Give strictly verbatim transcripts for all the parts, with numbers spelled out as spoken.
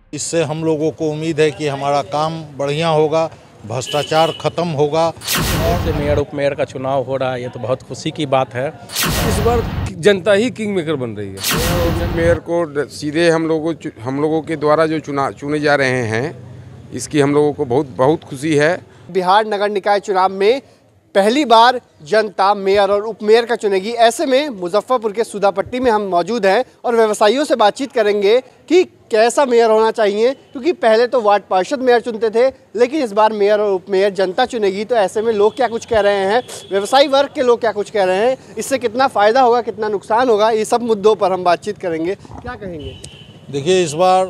इससे हम लोगों को उम्मीद है कि हमारा काम बढ़िया होगा, भ्रष्टाचार खत्म होगा। और मेयर उप मेयर का चुनाव हो रहा है, ये तो बहुत खुशी की बात है। इस बार जनता ही किंग मेकर बन रही है। मेयर को सीधे हम लोगों हम लोगों के द्वारा जो चुना चुने जा रहे हैं, इसकी हम लोगों को बहुत बहुत खुशी है। बिहार नगर निकाय चुनाव में पहली बार जनता मेयर और उप मेयर का चुनेगी। ऐसे में मुजफ्फरपुर के सुधापट्टी में हम मौजूद हैं और व्यवसायियों से बातचीत करेंगे कि कैसा मेयर होना चाहिए, क्योंकि पहले तो वार्ड पार्षद मेयर चुनते थे, लेकिन इस बार मेयर और उप मेयर जनता चुनेगी। तो ऐसे में लोग क्या कुछ कह रहे हैं, व्यवसायी वर्ग के लोग क्या कुछ कह रहे हैं, इससे कितना फ़ायदा होगा, कितना नुकसान होगा, ये सब मुद्दों पर हम बातचीत करेंगे। क्या कहेंगे? देखिए, इस बार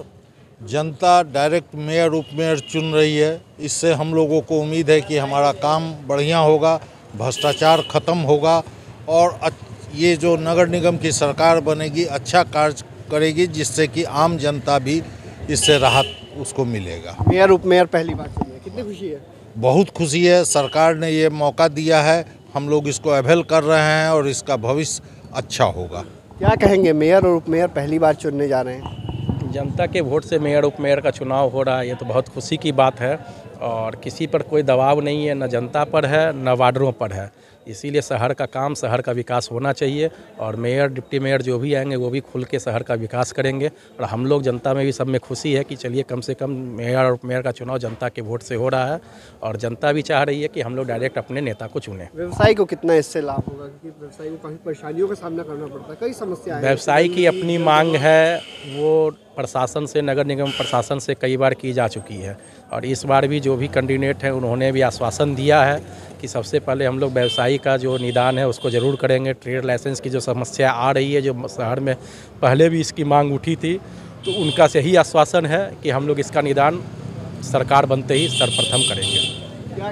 जनता डायरेक्ट मेयर उप मेयर चुन रही है। इससे हम लोगों को उम्मीद है कि हमारा काम बढ़िया होगा, भ्रष्टाचार खत्म होगा और ये जो नगर निगम की सरकार बनेगी अच्छा कार्य करेगी, जिससे कि आम जनता भी इससे राहत उसको मिलेगा। मेयर उप मेयर पहली बार चुनी है, कितनी खुशी है? बहुत खुशी है। सरकार ने ये मौका दिया है, हम लोग इसको अवेल कर रहे हैं और इसका भविष्य अच्छा होगा। क्या कहेंगे, मेयर और उप मेयर पहली बार चुनने जा रहे हैं? जनता के वोट से मेयर उप मेयर का चुनाव हो रहा है, ये तो बहुत खुशी की बात है। और किसी पर कोई दबाव नहीं है, न जनता पर है न वार्डरों पर है। इसीलिए शहर का काम, शहर का विकास होना चाहिए और मेयर डिप्टी मेयर जो भी आएंगे वो भी खुल के शहर का विकास करेंगे। और हम लोग जनता में भी सब में खुशी है कि चलिए कम से कम मेयर और मेयर का चुनाव जनता के वोट से हो रहा है और जनता भी चाह रही है कि हम लोग डायरेक्ट अपने नेता को चुनें। व्यवसायी को कितना इससे लाभ होगा, क्योंकि व्यवसायी को काफ़ी परेशानियों का सामना करना पड़ता है, कई समस्याएं। व्यवसायी की अपनी मांग है, वो प्रशासन से, नगर निगम प्रशासन से कई बार की जा चुकी है और इस बार भी जो भी कैंडिडेट हैं उन्होंने भी आश्वासन दिया है कि सबसे पहले हम लोग व्यवसायी का जो निदान है उसको ज़रूर करेंगे। ट्रेड लाइसेंस की जो समस्या आ रही है, जो शहर में पहले भी इसकी मांग उठी थी, तो उनका से ही आश्वासन है कि हम लोग इसका निदान सरकार बनते ही सर्वप्रथम करेंगे। क्या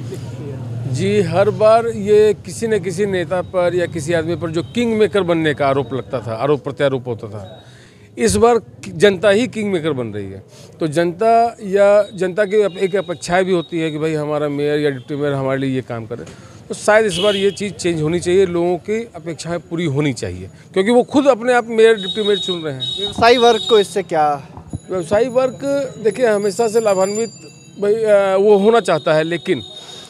कहेंगे? जी, हर बार ये किसी न किसी नेता पर या किसी आदमी पर जो किंग मेकर बनने का आरोप लगता था, आरोप प्रत्यारोप होता था। इस बार जनता ही किंग मेकर बन रही है। तो जनता या जनता की एक अपेक्षाएं भी होती है कि भाई हमारा मेयर या डिप्टी मेयर हमारे लिए ये काम करे। तो शायद इस बार ये चीज़ चेंज होनी चाहिए, लोगों की अपेक्षाएं पूरी होनी चाहिए, क्योंकि वो खुद अपने आप मेयर डिप्टी मेयर चुन रहे हैं। व्यवसायी वर्ग को इससे क्या? व्यवसायी वर्ग देखिए हमेशा से लाभान्वित भाई वो होना चाहता है, लेकिन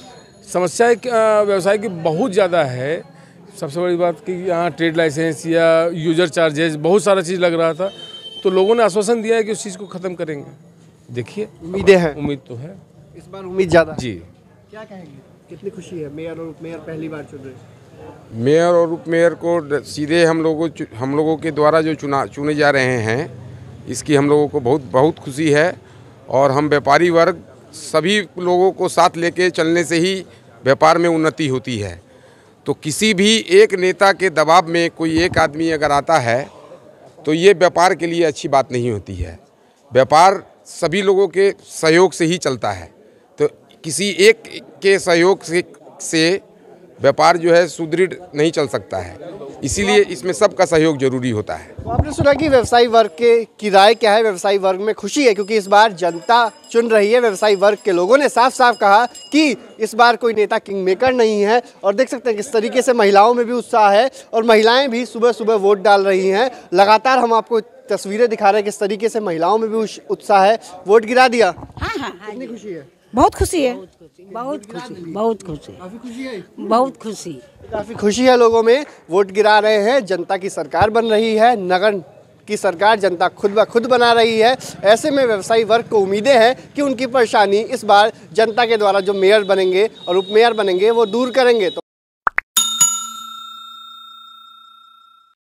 समस्या व्यवसाय की बहुत ज़्यादा है। सबसे बड़ी बात कि यहाँ ट्रेड लाइसेंस या यूजर चार्जेस बहुत सारा चीज़ लग रहा था, तो लोगों ने आश्वासन दिया है कि उस चीज़ को ख़त्म करेंगे। देखिए, उम्मीदें हैं? उम्मीद तो है, इस बार उम्मीद ज़्यादा जी। क्या कहेंगे, कितनी खुशी है मेयर और उप मेयर पहली बार चुन रहे हैं? मेयर और उप मेयर को सीधे हम लोगों हम लोगों के द्वारा जो चुना चुने जा रहे हैं, इसकी हम लोगों को बहुत बहुत खुशी है। और हम व्यापारी वर्ग सभी लोगों को साथ लेके चलने से ही व्यापार में उन्नति होती है। तो किसी भी एक नेता के दबाव में कोई एक आदमी अगर आता है तो ये व्यापार के लिए अच्छी बात नहीं होती है। व्यापार सभी लोगों के सहयोग से ही चलता है, तो किसी एक के सहयोग से से व्यापार जो है सुदृढ़ नहीं चल सकता है। इसीलिए इसमें सबका सहयोग जरूरी होता है। तो आपने सुना कि व्यवसायी वर्ग के की राय क्या है। व्यवसायी वर्ग में खुशी है क्योंकि इस बार जनता चुन रही है। व्यवसायी वर्ग के लोगों ने साफ साफ कहा कि इस बार कोई नेता किंग मेकर नहीं है। और देख सकते हैं किस तरीके से महिलाओं में भी उत्साह है और महिलाएं भी सुबह सुबह वोट डाल रही हैं। लगातार हम आपको तस्वीरें दिखा रहे हैं किस तरीके से महिलाओं में भी उत्साह है। वोट गिरा दिया? हाँ हाँ, कितनी खुशी है? बहुत खुशी है, बहुत खुशी, बहुत खुशी, काफी खुशी है, बहुत खुशी, काफी खुशी है लोगों में। वोट गिरा रहे हैं, जनता की सरकार बन रही है, नगर की सरकार जनता खुद ब खुद बना रही है। ऐसे में व्यवसायी वर्ग को उम्मीदें हैं कि उनकी परेशानी इस बार जनता के द्वारा जो मेयर बनेंगे और उप मेयर बनेंगे वो दूर करेंगे। तो